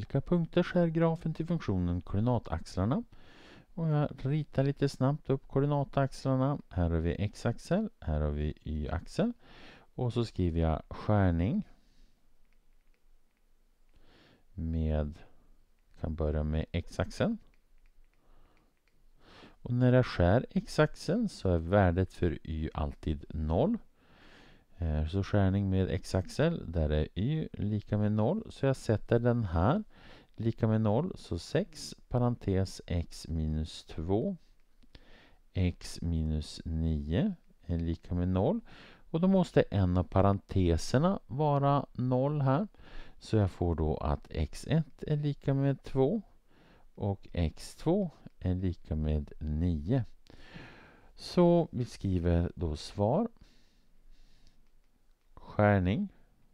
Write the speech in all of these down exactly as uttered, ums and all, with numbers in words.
olika punkter skär grafen till funktionen koordinataxlarna. Och jag ritar lite snabbt upp koordinataxlarna. Här har vi x-axel, här har vi y-axel. Och så skriver jag skärning med, kan börja med x-axeln. Och när jag skär x-axeln så är värdet för y alltid noll. Så skärning med x-axel, där är y lika med noll. Så jag sätter den här lika med noll. Så sex parentes x minus två. X minus nio är lika med noll. Och då måste en av parenteserna vara noll här. Så jag får då att x ett är lika med två. Och x två är lika med nio. Så vi skriver då svar. Skärning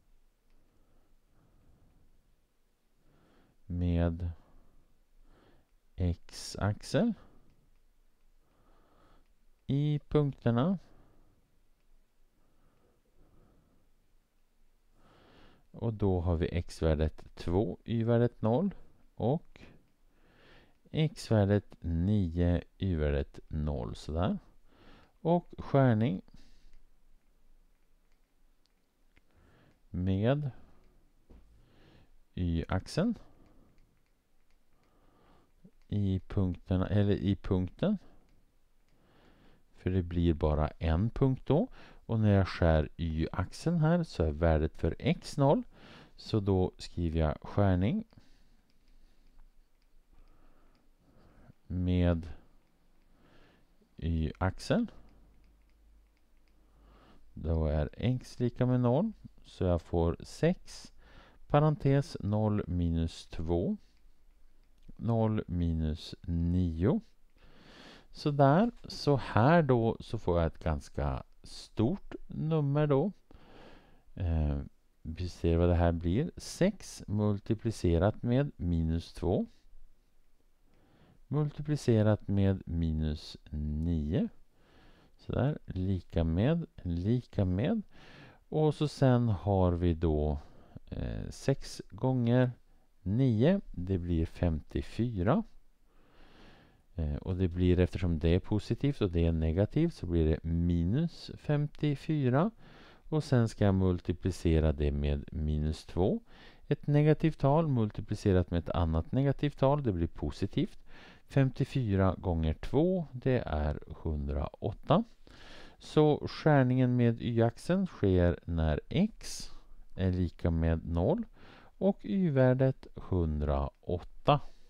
med x-axel i punkterna och då har vi x-värdet två, y-värdet noll och x-värdet nio, y-värdet noll, sådär. Och skärning med y-axeln i punkterna, eller i punkten. För det blir bara en punkt då. Och när jag skär y-axeln här så är värdet för x noll. Så då skriver jag skärning med y-axeln. Då är x lika med noll. Så jag får sex parentes noll minus två. noll minus nio. Så där, så här då så får jag ett ganska stort nummer då. Eh, vi ser vad det här blir. sex multiplicerat med minus två. Multiplicerat med minus nio. Så där, lika med, lika med. Och så sen har vi då eh, sex gånger nio. Det blir femtiofyra. Eh, och det blir, eftersom det är positivt och det är negativt, så blir det minus femtiofyra. Och sen ska jag multiplicera det med minus två. Ett negativt tal multiplicerat med ett annat negativt tal, det blir positivt. femtiofyra gånger två, det är hundraåtta. Så skärningen med y-axeln sker när x är lika med noll och y-värdet hundraåtta.